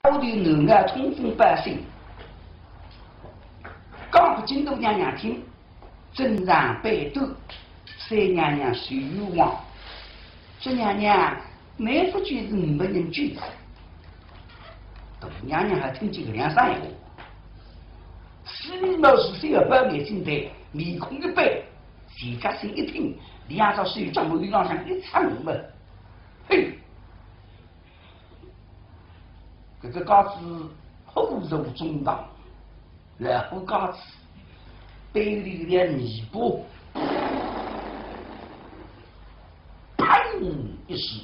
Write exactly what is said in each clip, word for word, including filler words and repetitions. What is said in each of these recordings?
后头南外通风百姓，讲给京都娘娘听，正常百度，三娘娘随欲望，这娘娘每副句子没人句子，大娘娘还听见个两三个，四米毛是三个半眼睛的，面孔一白，徐家生一听，两只手将我浪上一插门门，嘿！这个稿子厚如中堂，然后稿子背里的泥巴，砰一声，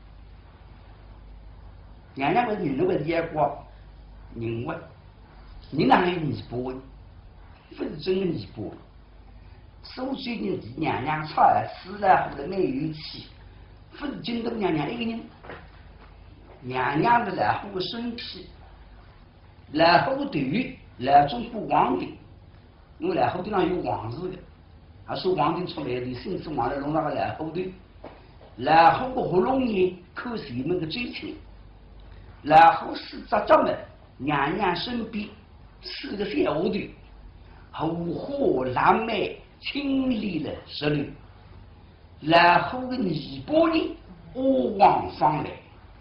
娘娘们人为眼光，认为你哪有泥巴？不是真的泥巴。所以人的娘娘操儿死了后的没有气，不是京都娘娘一个人。娘娘的来后身体，来后头来中国皇帝，因为来后头上有皇字的，还说皇帝出来的，甚至皇帝弄那个来后头，来后个喉咙眼口水们的追求，来后是扎家们娘娘身边四个小丫头，后花蓝莓清丽的石榴，来后的泥巴呢，我往方来。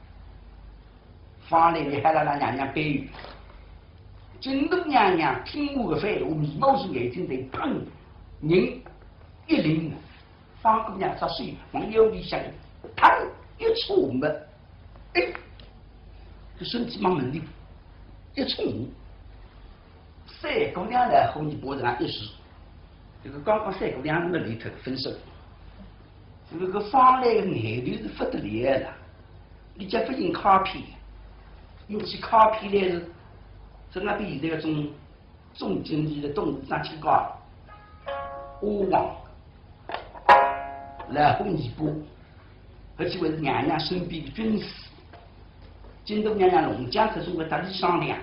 房里面还让那娘娘背语，京都娘娘听我的话，我眉毛是眼睛在砰，人一灵，方姑娘扎水往腰里想，他一触门，哎，这身体往门里一冲，三姑娘来和你脖子上一时，这个刚刚三姑娘那里头分手，这个房来的眼头是不得了了，你家不用卡片。用起卡片来是，在那边现在种种经济的动物上去搞，欧王，然后尼泊，而且为是娘娘身边的军师，京都娘娘龙江可是我大力商量，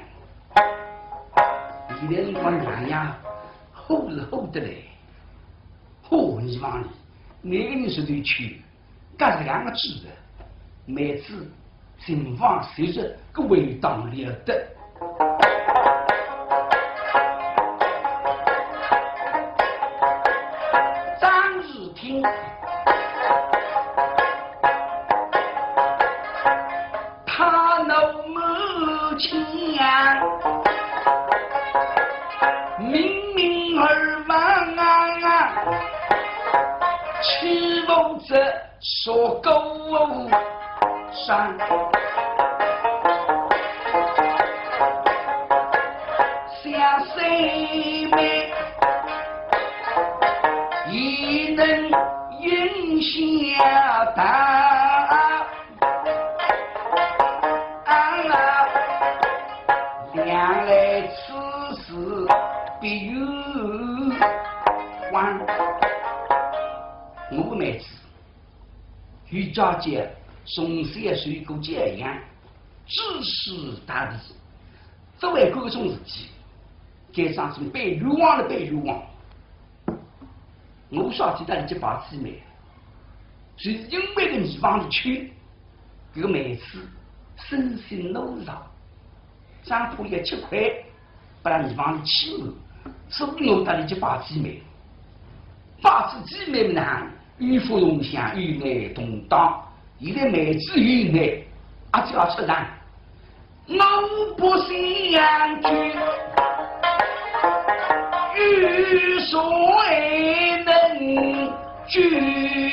现在人讲娘娘厚是厚得来，厚你往里，每个人是对去，干是两个字的，每次。情况随着个味道了得，张日听，他老母亲呀，明明而亡啊，欺负着说狗上。像谁妹亦能云下达啊，两来此事必有还。我妹子与家姐从小水果这样知识大地，作为各种事情加上是被冤枉的被冤枉，我说起来就把姊妹，是因为个地方的去，这个妹子身心怒扰，张铺也吃亏，不然地方的欺负，所以我带你去把姊妹，把子姊妹们呢，与父同享，与内同当，现在妹子与内，啊就要吃饭，我不信仰君。欲所能拒，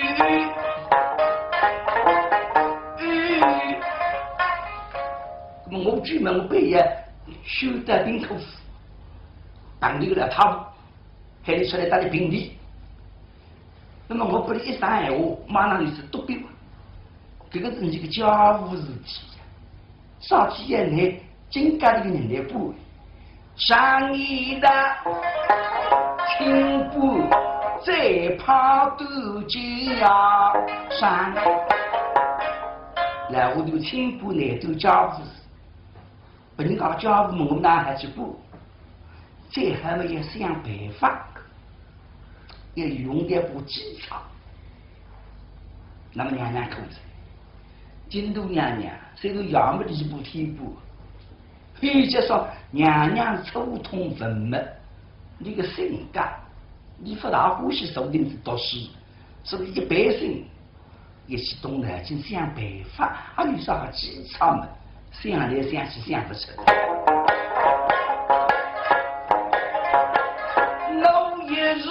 那么我专门背呀，修得病口，当这个来他，还得出来打的病例。那么我不是一上闲话，马上就是督病。这个是这个家务事体，上几年来，增加这个人来补。上一的青布再怕都紧呀上，然后就青布来都家务，不能搞家务我哪还去补？这还没有想办法，要用点补技巧。那么娘娘口子，京都娘娘虽然要么就是补天补。 有些说娘娘粗通文脉，你个性格，你不大欢喜说定是读书，所以一般性也是懂得就想办法，还有啥技巧嘛？想来想去想不出。某一日，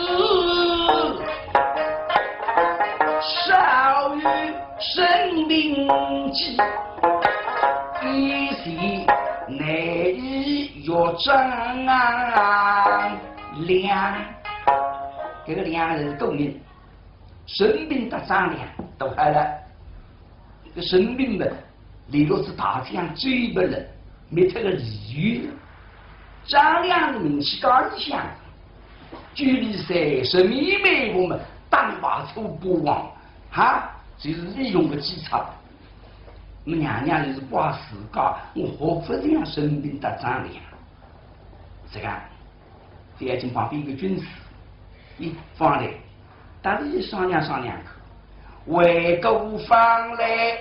少于生命期，一夕内衣若张良，这个良是够人，生命的张良都还了，这个生命的。李罗是大将追不了，没这个理由。张良的名气高一项，距离谁是秘密我们当把出不忘，哈，就是利用个技巧。我们娘娘就是把自家，我何不这样生命的张良？这个，这眼睛旁边一个军师，一放来，大家就商量商量口，为国方来。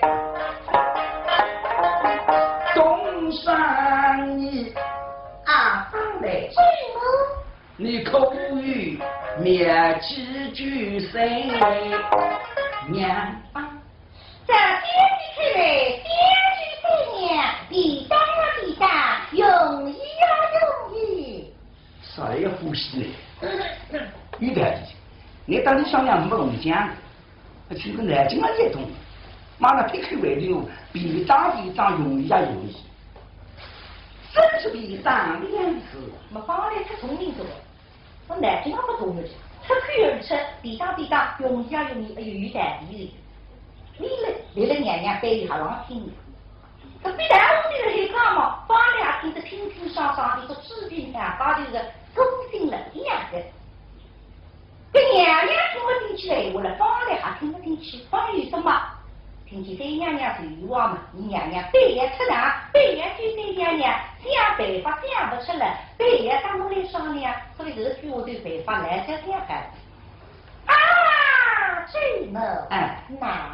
东山你啊，方来君母， 你口语灭几句谁娘啊？这天地看来，两句三娘，抵当呀抵当，容易呀容易。 啥要呼吸呢？有道理。你当你商量没弄讲，去个南京嘛也懂。马上撇开外流，比当地长容易呀容易。真是比当的样子。 没方来太聪明多，我南京不懂的，出口而出，比当比当，容易呀容易，哎呦有点比例。你了，你了娘娘背一下让听。这比大屋里的黑干嘛？方来听得清清爽爽的，说治病上高头是公心冷一样的。这娘娘听不进去的话了，方来还听不进去，方有什么？听见三娘娘随话嘛，你娘娘半夜出堂，半夜就三娘娘想办法想不出来，半夜他们来商量，所以这个句话对办法来就这样看。啊，这么哎难。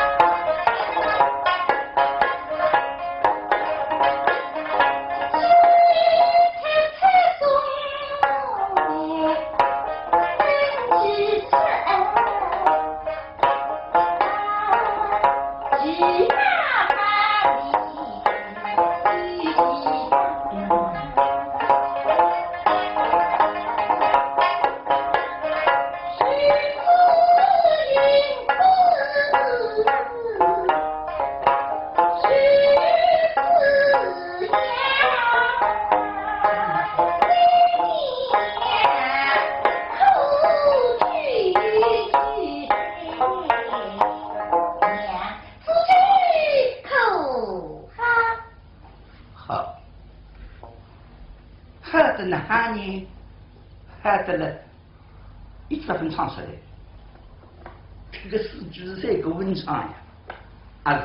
唱出来，这个四句是这个文唱呀，啊，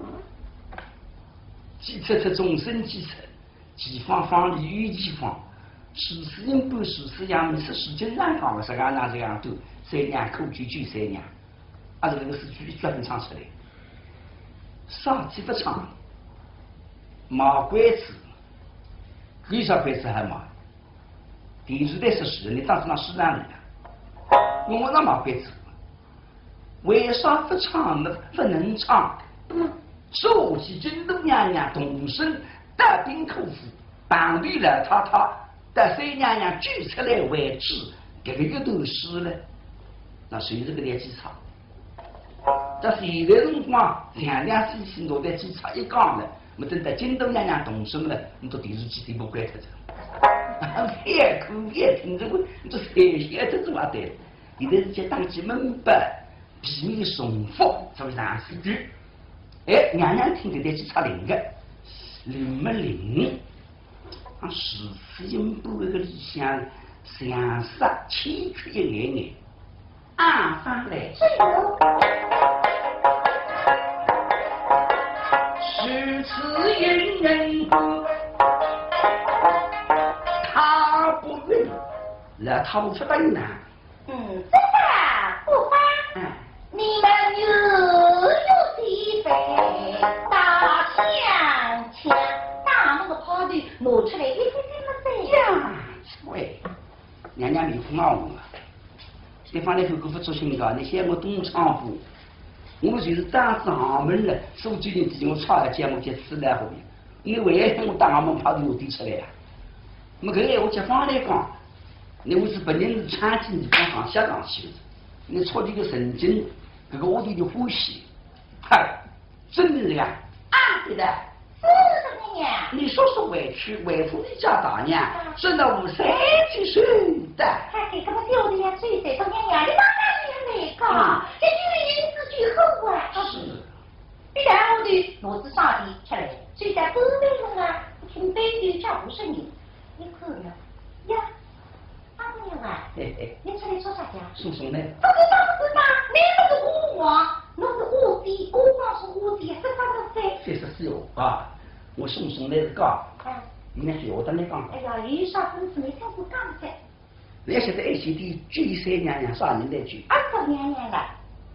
既出出众生既出，既方方里与其方，十四人半十四样，你是时间上讲的，这个那这样都三娘口句句三娘，啊，这个四句一专门唱出来，上气不唱，毛鬼子，为啥鬼子还毛？电视台是实你当时那市场里。我那么别走，为啥不唱呢？不能唱？说起京东娘娘动身大兵口服，当地来他他，但三娘娘举出来为止，这个又都是了。那谁这个点技巧？这现在辰光两两四四多的技巧一讲了，我等到京东娘娘动身了，你到电视机都不关它着。别哭别听这个，这谁写的这么对？你的是当起门板，避免重复，作为上四句。哎，娘娘听得得去插零个，灵没灵？啊，十四音部那个理想，相杀欠缺一眼眼。啊，翻来。十次引人不，他不允，来他不出本呐。 嗯，这个不慌，嗯，你们有有地飞，大枪枪，大那个炮的拿出来一点点么子呀，喂，娘娘没空闹我了。对方那头给我做新的，你嫌我东厂户，我就是当时行门了，所以最近自己我创个节目叫自来后面，因为为了我当行门跑到我地出来呀。么搿个我结方来讲，你我是本人是穿进你刚刚下岗去的，你戳这个神经，搿个我就欢喜，嗨，真的是呀，啊，对的。 是的，娘娘。 你说说委屈，委夫你家大娘，生到我三十岁的。 他给个么丢的呀，岁岁到娘娘，你妈妈也没讲，这就是银子最后啊。 是。 一旦我的脑子上的出来，虽然不为了啊，听背的叫不是你，你看呢？呀，阿娘啊， 嘿嘿， 你出来说啥呀？ 说什么呢？ 不是当时嘛，你那是我王，那是我的，我王是我的，这啥个噻？ 确实是有啊，我送送来是讲， 哎， 应该是我等你讲。 哎呀，有啥本事没听过讲噻？ 你现在爱惜的追三娘娘啥人来追？ 俺找娘娘了。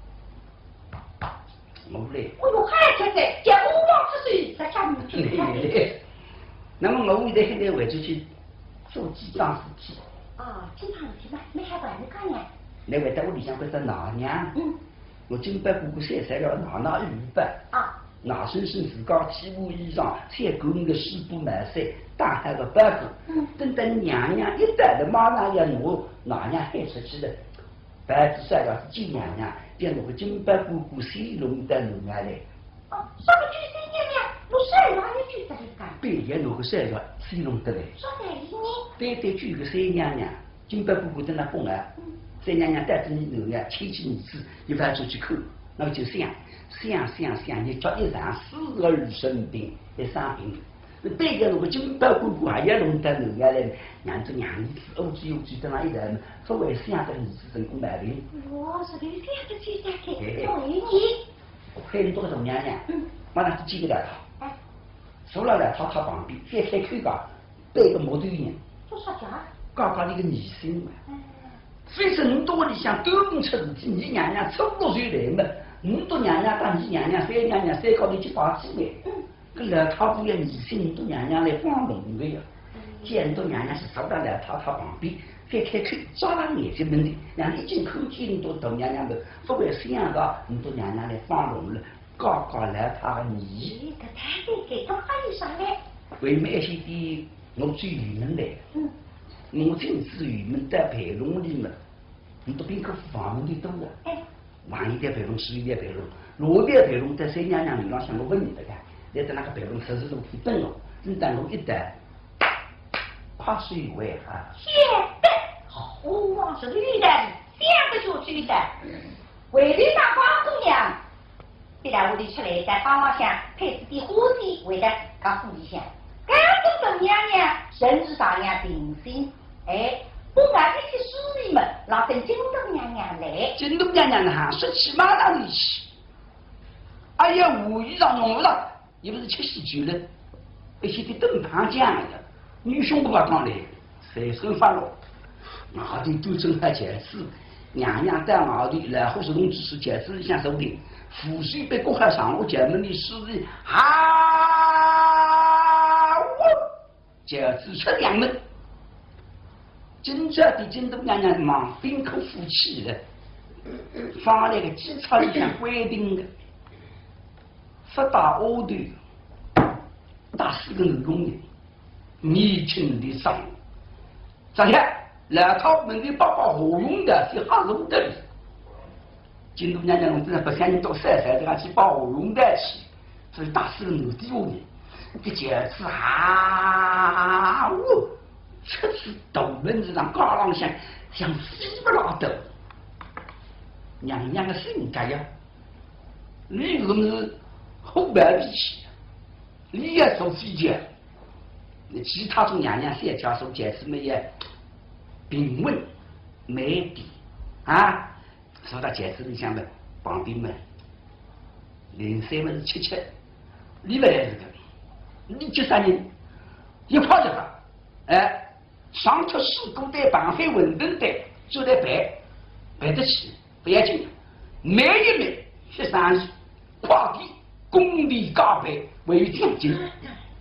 我嘞。 我有孩子在，叫我王之岁，在家里听看的。 那么我现在现在回出去做几桩事体。 啊，几桩事体嘛，没还管你讲呢。 你回到我里向会说哪娘？ 嗯。 我金白姑姑晒晒了哪哪一半。 啊。 哪身身自家起舞衣裳，才够你个西部满山，大海个白骨。 嗯。 等等娘娘一带的马上要我哪娘喊出去了，白子晒了是金娘娘，变我个金白姑姑水龙的弄下来。 哦，什么举三娘娘？我晒了也举得来干。 对呀，弄个晒了水龙得来。 说在里呢。 对对，举个三娘娘，金白姑姑在那蹦啊。嗯。三娘娘带着你弄呀，牵起你子，一翻出去扣。那么就想想想想，你叫一场死而生病，一生病。那对个那个金白姑姑还要弄得弄下来，让这娘子欧几欧几的那一人，作为想的儿子成功买病。 我是这样的去下去，为你。 还有多个大娘娘，马上就几个来套，除了来套套旁边，再开口讲，背个摩托人。 做啥子啊？ 刚刚那个女性嘛。非是你到我里向都能出事体，你娘娘出不岁来嘛？你到娘娘当你娘娘，三娘娘三高头去把起来。嗯。搿来套不要女性，你到娘娘来帮忙的呀。既然到娘娘是坐到来套套旁边，再开口抓上眼睛问题，娘娘已经看见你到到娘娘的，不会想到你到娘娘来帮忙了，刚刚来他你。 搿太对给他喊你上来。 为咩些的我最郁闷来？嗯。我真是郁闷在陪龙里面，你都别个房门里多了。哎。晚一点陪龙，迟一点陪龙，落点陪龙在三娘娘里浪向我问你的看，你在那个陪龙十字路去等了，你等我一等，怕水为哈。 现在我王是绿的，两个就绿的，为绿当光姑娘。别让我的出来在帮忙下配置的伙计为了告诉你下，赶紧等娘娘生日大娘定心，哎。我俺这些书里们，让等京东娘娘来。 京东娘娘呢，说起马上就去。哎呀，无意上弄了，也不是吃喜酒了，而且得灯堂讲的，女兄不把讲来，随手发落。俺的都正还戒指，娘娘带俺的来或是弄只是戒指里向手的，湖水被过海上我前门的狮子啊，我戒指出两门。真正的京东娘娘忙宾客夫妻了，放那个机场里向规定的，不打欧队，打四个女工人，年轻的上，这下来他们的爸爸何用的是哈龙的，京东娘娘我真的不想你到晒晒这样去把何用的去，所以打四个女的工人，这简直啊我。这是斗门子上高浪向像飞不拉斗，娘娘的性格呀，你可是后半脾气，你也做飞机，其他种娘娘三家手简直没有平稳美底啊，说到简直你想的旁边们，零三们是七七，你们来这个，你几三年一泡一泡，哎。上头四股带绑飞稳定带，就在摆摆得起，不要紧。每一每十三亿，跨地工地加倍为奖金。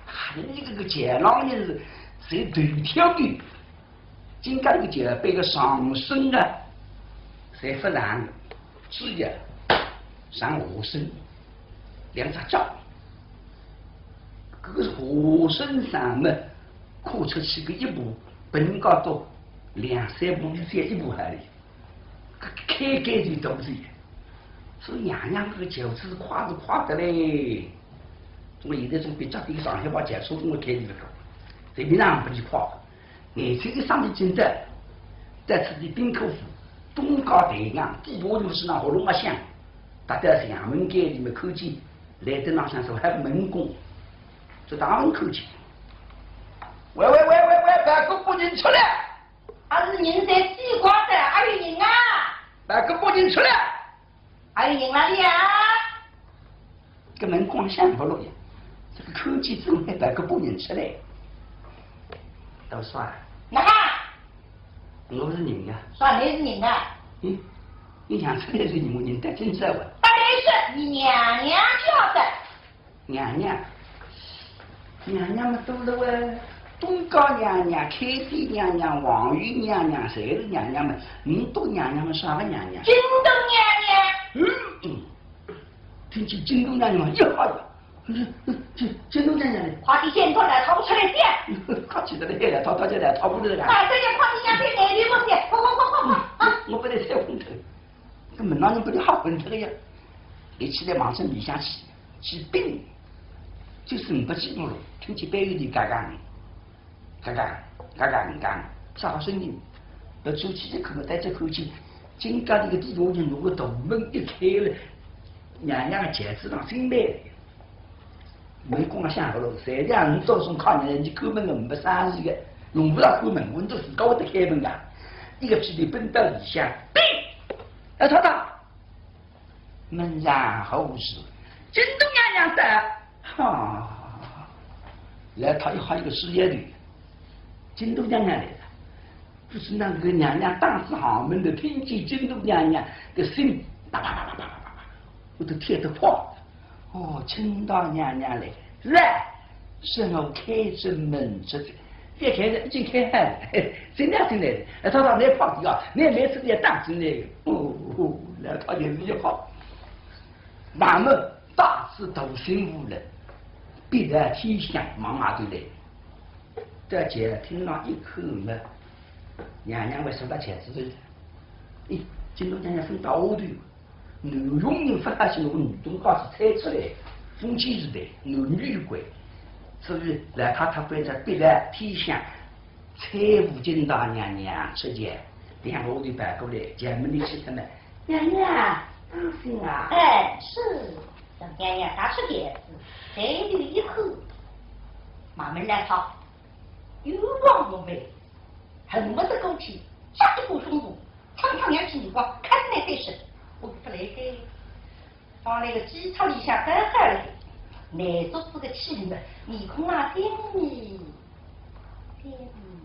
你这个钱老人是谁对挑的？今个这个钱被个上升啊，谁不然只要上五升两只脚，这个火身上嘛，跨出去个一步，本高多两三步，你才一步海里，开开就都是。所以样样这个就是夸是夸的嘞。我现在从别家这个上海话讲，说中国开的个，这边上不去夸。眼前的上面景德，在此地滨口湖、东高台阳、地波路市那活动么乡，大家厦门街里面口见，来的那乡说还门工，这大门口见。喂喂喂喂喂，把个不人出来！ 还是人在西瓜的，还有人啊！ 把个不人出来！ 还有人哪里啊？ 这个门光响不落呀，这个口见之后还把个不人出来，都算了。 那我是人呀。 算你是人啊？ 嗯，你想出来是人，我认得真在我。 当然是你娘娘叫的。 娘娘，娘娘们多了喂，东高娘娘、开地娘娘、王玉娘娘，谁是娘娘们？嗯，多娘娘们啥个娘娘？ 京东娘娘。 嗯嗯，听起京东娘娘嘛，一好呀。京京东娘娘的， 快点先脱了，逃不出来点。 快起来了，来了，逃逃起来，逃不得了。 快点快点，娘在哪里不是？快快快快快啊！ 我不得晒昏头，这门上人不得好昏头呀！一起来马上理下去，去病，就是你不记住了，听起背后的嘎嘎嘎嘎嘎嘎嘎，啥好声音？要出去这口带这口气，金家这个地头人如果大门一开了，娘娘的戒指上新买的。没光想好了，谁让你早上靠人家去开门的没生意的，用不着开门，我都自个会得开门的。一个屁股奔到里下，叮，要他打门上后事，京东娘娘的，哈，来他有好一个事业的，京东娘娘来了，不是那个娘娘当时行门的，听见京东娘娘的心，啪啪啪啪啪啪啪，我都贴得慌。哦，青岛娘娘来，来，是我开着门出去，别开着，已经开好了，新娘进来了，他说来放的啊，你每次也当进来，哦哦，来他就是一好，那么大事都辛苦了，必然天香妈妈就来，这姐听了一口嘛，娘娘为什么茄子的？咦，京东娘娘分到后头。男佣人发现我女东高是猜出来，封建时代男女关，所以来他他关在必然天香，财务金大娘娘出见，两个我就摆过来，前门里去他们，娘娘当心啊！ 哎，是，让娘娘打出戒指，再留一口，慢慢来操，有望无美，恨不得过去，杀一股胸部，苍苍两屁股，看来对视。我不来个，放那个鸡汤里向干干了，奶足子个气氛，面孔啊甜蜜，甜蜜。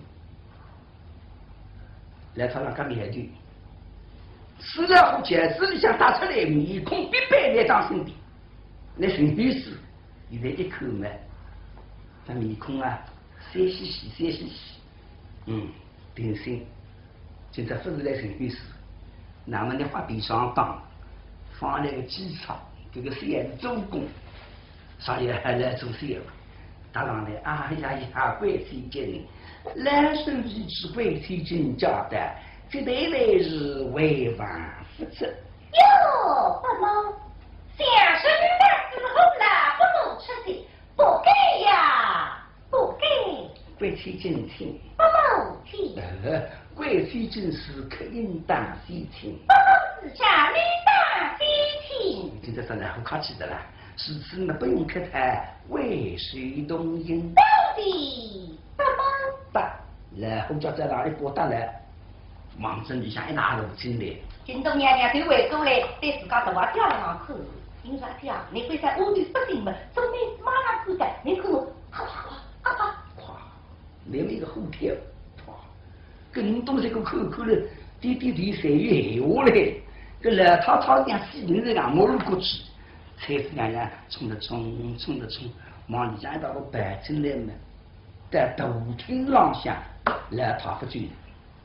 来他那个面对，死了后戒指里向打出来，面孔必白那张身体，那陈女士，现在一口嘛，这面孔啊，三兮兮，三兮兮，嗯，定心，今朝不是来陈女士。那么你花边上当，放那个机场，这个事业做工，所以还来做事业。当然了，啊呀呀，贵妃金，来手一支贵妃金交代，这对来是为王夫子。 哟，不老，相声的时候了，不能出去，不该呀，不该。 贵妃金听， 不能听。 呃，贵妃金是可应当细听。 不能自家理当细听。 今天说的很客气的啦，此次呢不用客台，为谁动音？ 到底不能。 打，然后叫在哪里拨打来？王正里向一拿路进来。 京东娘娘对外过来，对自家头发掉了上口，因啥掉？你会在屋里不进门，准备马上过来，你看我，咔咔咔咔咔。来了一个后跳，哇！跟东西个口口了，滴滴滴谁有闲话嘞？个老太太讲西平是讲马路过去，才子娘娘冲着冲，冲着冲， 往里向一道个白进来嘛，在大厅廊下来他不追。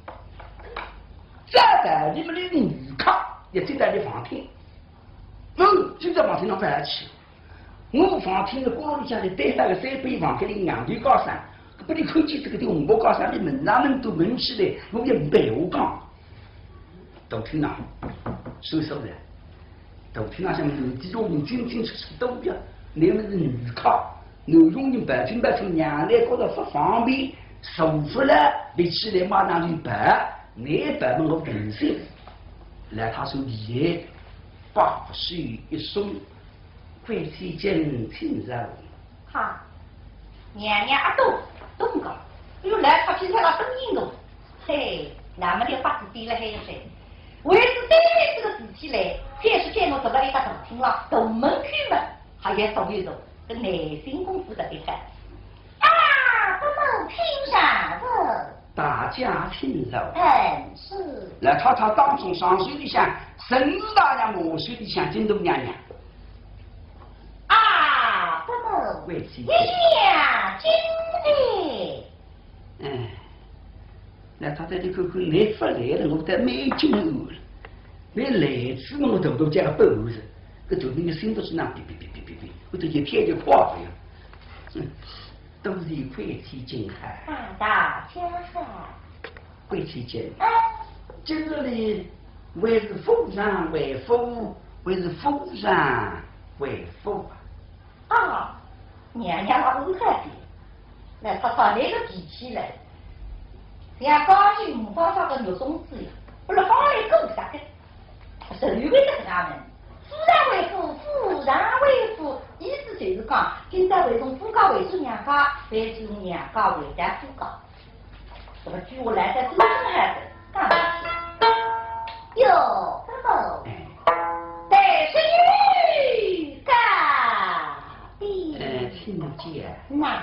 再在你们的女客也就在你房厅，嗯，就在房厅上摆起。我房厅的锅炉里向里堆了个三杯房，给你硬皮高山，不你看见这个的红包高山的门上门都门起来，我也白我讲。大厅上收拾了，大厅上下面有几种人进进出出都要，你们是女客，男佣人白天白天娘来觉得不方便，舒服了，你起来马上就摆。你摆么我平身，来他手里把手一松，贵气间轻柔。 哈，娘娘阿东东高，又来他现在那声音哦，嘿，那么的话子低了还有谁？为是对这个事体来，先是见我走到一个大厅了，东门开门，还要走一走，跟内心功夫的一看。啊，不能听啥子？ 大家听柔， 嗯，是。 来他他当中上水里向，甚至大娘我水里向京都娘娘。 啊，不能。 贵气。 娘真的。 嗯。那他在这看看来不来了，我在没惊愕了。那来子嘛，我头头加个包子，搿头那个心都是那哔哔哔哔哔哔，我都一天就垮了呀。嗯，都是一块气金海。 大大家好。 贵气金。 啊。 今日里为是夫上为夫，为是夫上为夫啊。啊，娘娘把我看的，来他把那个提起来。像高兴五方上的肉松子呀，不是放来够啥的，谁为这个他们？夫人为夫，夫人为夫，意思就是讲，今朝为从夫家为主娘家，为从娘家为咱夫家。这个据我来在真正孩子干嘛去？哟，哥哥，带是女干的。 呃，听见。 那。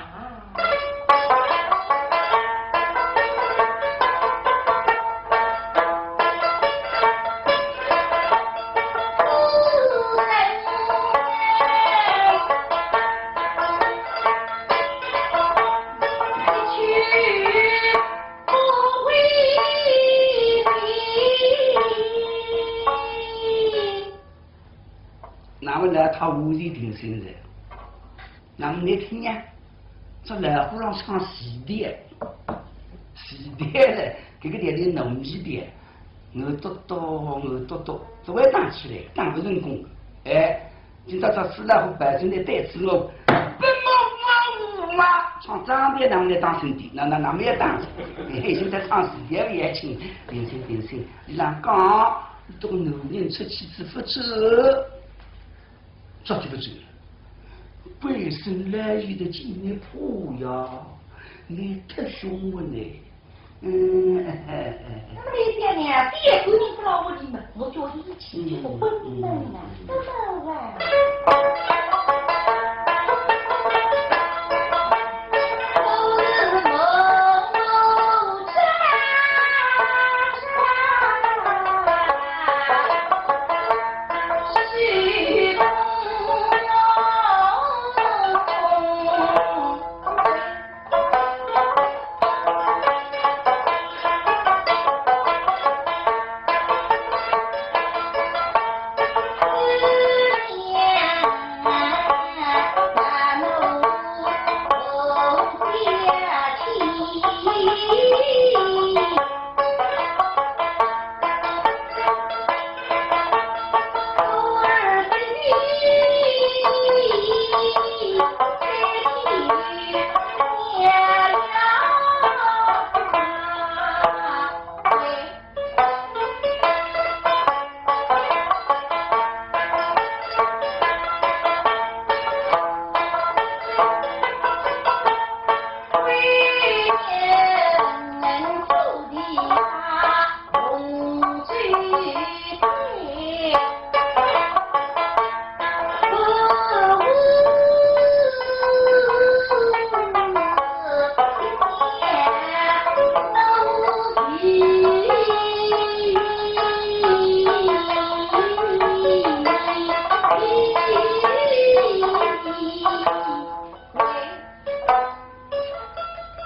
他无意定心人，那么你听呀，这来湖上唱西点，西点嘞，这个点的农民点，我多多我多多，这会打起来，打不成功。哎，今朝这四大户百姓的带子我，不么我啊，唱张边他们来当兄弟，那那那没有当，哎，现在唱西点也请，定心定心，你让讲，这个男人出去之不走。抓就不走了，背身来雨的纪念谱呀，你太凶了呢。嗯， 那么你讲呢？别个人不老我的嘛，我叫你一起去婚门啊，怎么啊？娘。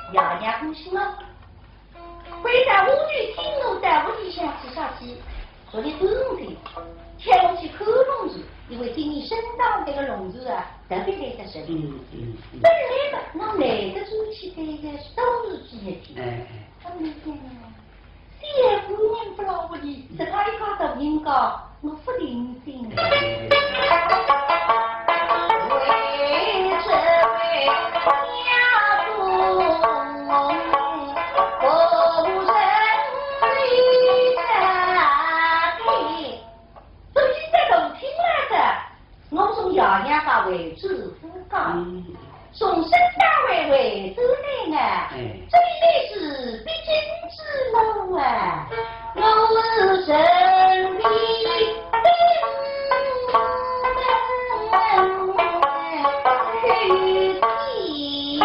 爷娘高兴了。会在我女听我在屋里向吃下去，昨天中午的，跳上去看龙珠，因为今年升到这个龙珠啊，特别来得神。 嗯嗯嗯。 本来嘛，那来得做起这个都是几日天。哎哎。他们讲啊，姐夫人不老的，这他一家大人家，我不领心。为这位家中。我从爷娘家为主夫家，从生家为为主内啊，这里是必经之路啊，我是身边去听，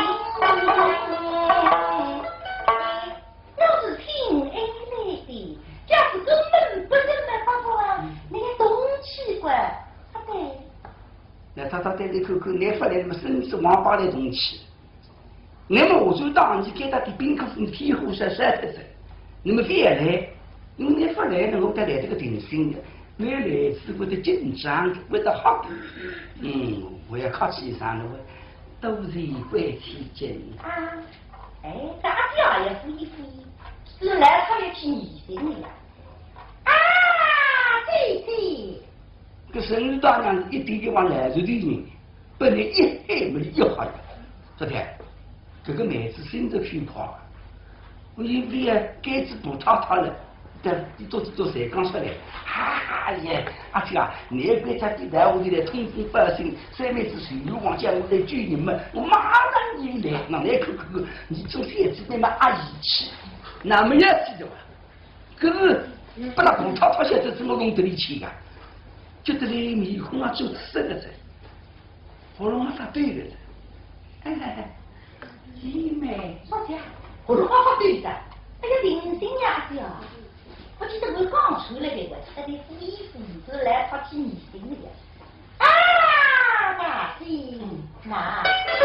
要是听爱来的，要是根本不认得爸爸，那个东奇怪。 那他他在这口口来发来，那么生是王八的东西。那么我就当你给他的宾客分庇护晒晒晒晒，那么别来，因为你发来了，我带来这个定心的，原来是为了紧张的，为了好。嗯，我要靠起上了，都是一归其间。 啊，哎，大家也扶一扶，是来他也去迷信的呀。啊，对对。 这生日大娘一点就往来头的人，本来一黑没一好的，昨天这个妹子身子虚胖，我因为啊该子不塌塌了，但一做做才刚出来，哈呀，阿姐啊，你要别他地带我就来通风报信，三妹子水路往家我来救你们，我马上就来，那来看看，你做三子那么阿姨去，那么要记得吧？可是不那不塌塌些，这怎么弄得里去呀？觉得你面孔啊做色的在，喉咙啊发对的在，哎哎哎，姐妹， 少姐，喉咙啊发对的，哎呀，灵性呀子啊！我记得我刚出来的，我记得你扶衣服子来他去迷信的呀。啊，那是那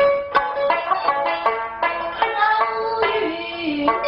老与你。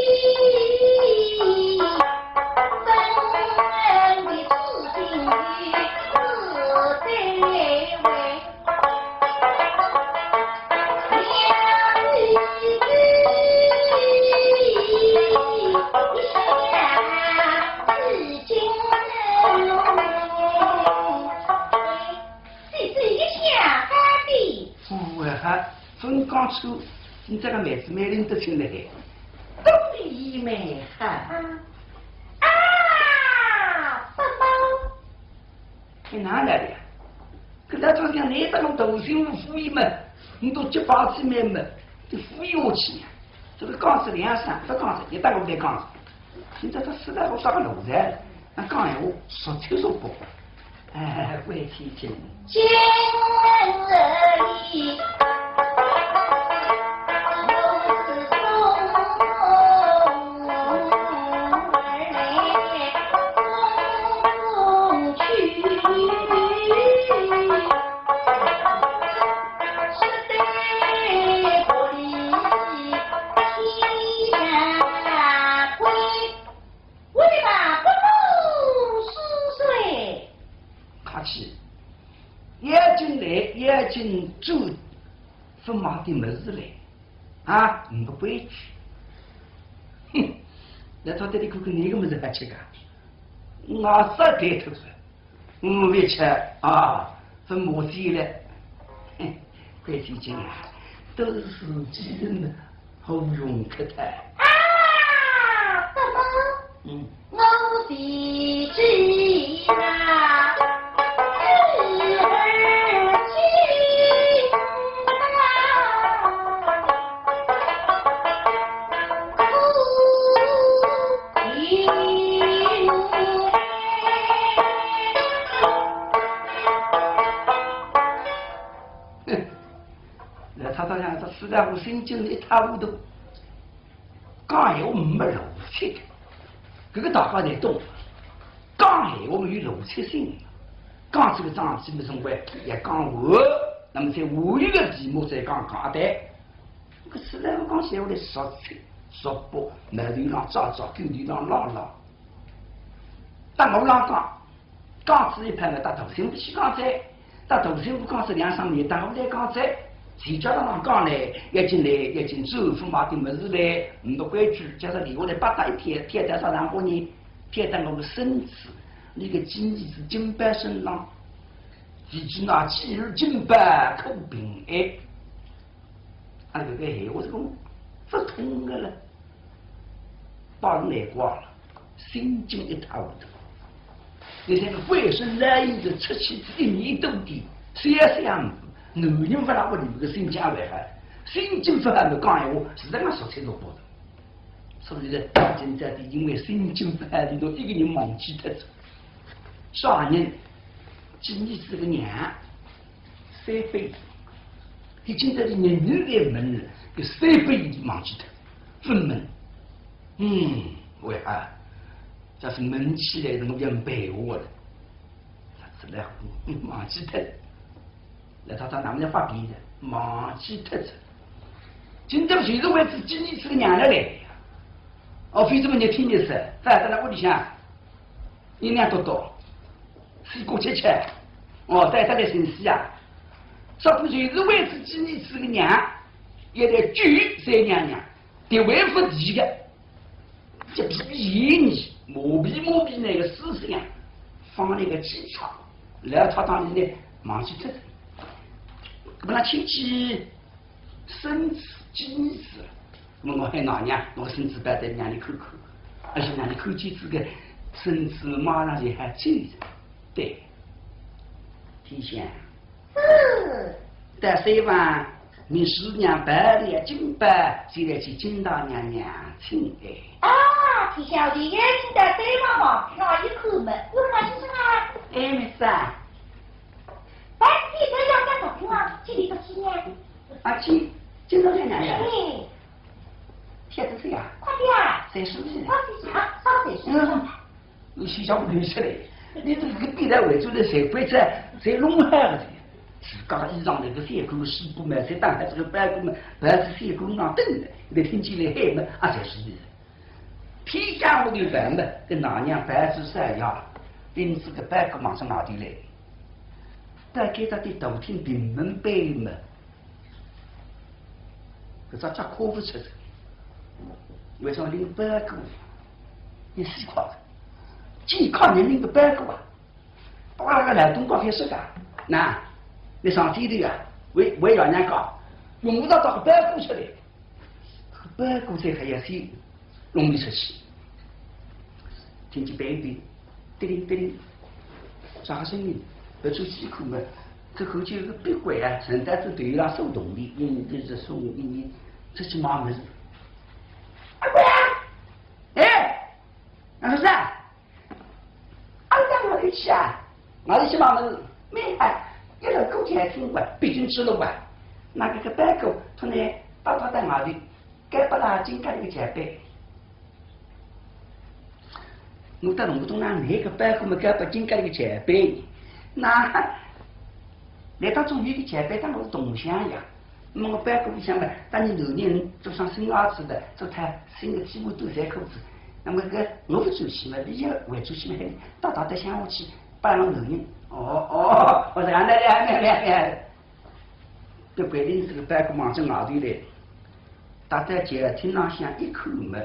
分刚出，你这个妹子没认得清来的， 都离没哈啊！爸爸， 你哪来的呀？跟他说讲，你这种斗心无富裕嘛，你都结巴子妹嘛，就富裕下去呀。这个刚是两三，这刚是一大个在刚子，现在他实在我打个路在，那刚闲话说清说不。哎，怪天真。 今日里。 眼睛做不忙的么子来啊，你不规矩，哼！那他这里看看哪个么子还吃干？我啥带头说，我别吃啊，分磨叽了，哼！怪天真啊，都是自己人的，好用可的。 啊，怎么？ 嗯， 我的知啊。 实在我心境一塌糊涂，讲闲话没逻辑的，这个大家才懂。讲闲话没有逻辑性，讲这个章基本上会也讲我，那么在我一个题目再讲讲对， 可是来我讲起来，我来烧菜、烧包，馒头上炸炸，狗头上捞捞。但我老讲，刚子一派呢，打头先不去讲菜，打头先不讲是两三年，但我来讲菜。谁叫他们讲嘞？要进来，要进州府买点么子嘞？很多规矩，加上你我来八大一天，天在上上过年，天在我们身子，那个经济是金板身上，几句那几日金板口平安，啊那个嘿，我这个不通的了，把人来挂了，心惊一塌糊涂。你这个卫生来源的出去一年多的，谁也这样。男人不拉屋里面个心家为害，心经不还没讲闲话，是这样说才做不的。所以呢，现在的因为心经不还里头一个人忘记脱了，啥人？今年是个娘，三辈，已经在里面人来门了，个三辈已经忘记脱，分门。嗯，为啥？这是门起来的，我讲白话了，他是来忘记脱了。来，他他哪们在发脾气？忘记特子。今朝随时为自己你是个娘的来。哦，非这么你听你说，在在那屋里向，一两多多，水果吃吃。哦，带他来生死啊！说不随时为自己你是个娘，也得拒三娘娘，得维护自己的。这皮皮你磨皮磨皮那个思想，放那个基础，然后他当里呢忘记特子。我那亲戚生子、金子，那么我还哪娘，我孙子摆在娘里看看，而且娘里看见这个孙子马上就还追着，对，提醒， 是， 但谁话你师娘摆的金摆，就来去金大娘娘请哎。 啊，提醒我的眼睛在对妈妈，那一口门，我那是什么？ 哎，没事啊。 哎，你这样干什么啊？这里头几年？ 啊，今今朝两年呀。 嗯。 现在这样。 快点啊！ 三十岁。 快点啊！上三十。 嗯。你学校不留下来，你这个必然为主的社会在在弄海了的，自家衣裳那个三股西部嘛，在当海这个白股嘛，白是三股上等的，你听起来海嘛，啊才是的。天下我的白嘛，跟哪娘白纸山呀，因此个白股马上哪里来？大概他的头天平门背嘛，可是他可不出的，为什么领白股？你死快了，健康人领个白股啊！把那个来东高开始干，那你上天的呀，为为让人家用不着找个白股出来，白股才还要先容易出去。天气白一点，叮铃叮铃，啥声音？不出几口嘛，这后头有个壁柜啊，承担着对上手动的，因这是送一年出去买么子。阿贵啊，哎，那是啊，阿到哪里去啊？哪里去买么子？没哎，一路过去还挺快，毕竟吃了吧。那个个白狗，他呢，把他在哪里？该把他进开一个前辈。我到弄不懂那哪个白狗么？该把进开一个前辈。那来到中医的前辈，当我是同乡呀。那么我搬过去想嘛，当你六年人做上生儿子的，做他生个几乎都三口子。那么个我不做戏嘛，比较会做戏嘛，大大的想我去帮忙六年。哦哦，我是俺那里还没没没。这规定这个搬过忙着外头来，大在前厅上向一口嘛，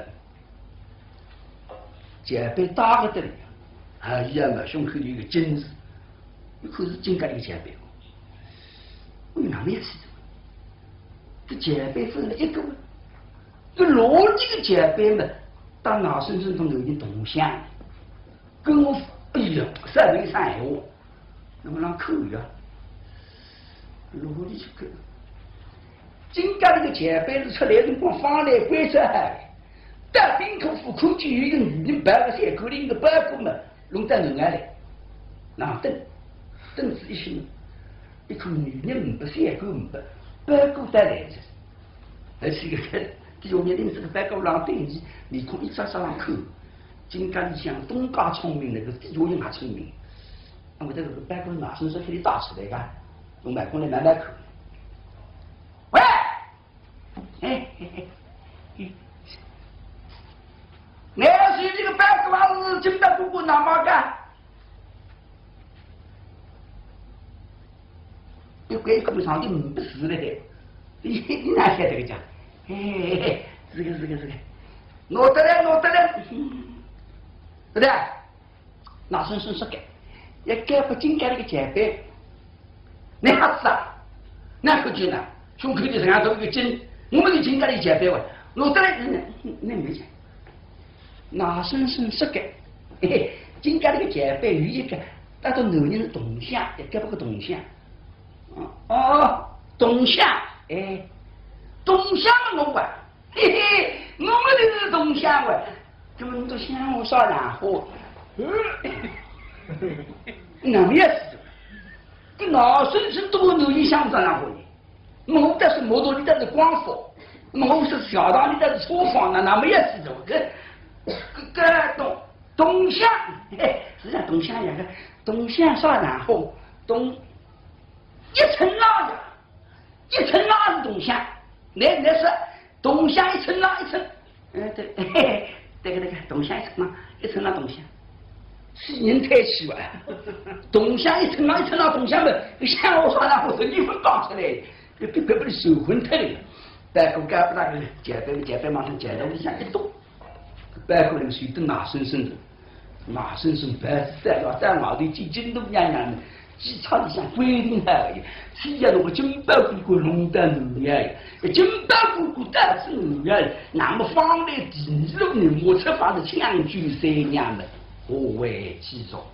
前辈打个的，哎呀嘛，胸口有一个金字。一口是金盖一个前辈，我有哪没吃的？这前辈分了一个，这罗这个前辈嘛，当老先生中有点同乡，跟我哎呀，三没三闲话，那么让口呀，罗里去口，金盖这个前辈是出来辰光放来关出海，但丁口户口就有一个女人摆个三口里一个白骨嘛，弄到门外来，那等。凳子一行，一口女人不三口不白骨带来的，而且个第二年龄这个白骨郎对你面孔一张张上口，金刚里向东家聪明，那个第二人还聪明，那么这个白骨马身上给你打出来个，用麦孔来慢慢口。喂， 哎嘿嘿，我要是这个白瓜子真的不过那么干，有鬼工厂的不是嘞，你你哪晓得这个讲？嘿嘿嘿，这个这个这个，我得了我得了，对不对？那生生说改，也改不进改那个前辈，你还是啊？那可紧呢？胸口的身上都有个筋，我们的筋改的前辈哇，我得了那那没讲，那生生说改，嘿嘿，进改那个前辈有一个，那种男人的动向也改不个动向，哦哦，动向，哎，动向我管。嘿嘿，我们的是东乡喂，根本都想我啥然后，那么也是，跟老孙是多努力想这样回的，我但是摩托你但是光佛，我是小道你但是粗放的，那么也是这个，个个东东乡，嘿，实际上东乡两个东乡啥然后东一层拉呀，一层拉是东乡，那那是。东乡一层拉一层，嗯对，嘿嘿，这个这个东乡一层拉一层拉东乡，是人太奇怪，东乡一层拉一层拉东乡的，像我说那我是离婚搞出来的，别别别不是手婚太的，白骨干不那个简单简单马上简单我想一动，白骨人水都哪深深的，哪深深白在了在老的几斤都样样的。机场里向规定下来的，只要那个金包姑姑弄得奴呀，金包姑姑打是奴呀，那么放在第二路呢，我才发的枪举三娘的，何为其说？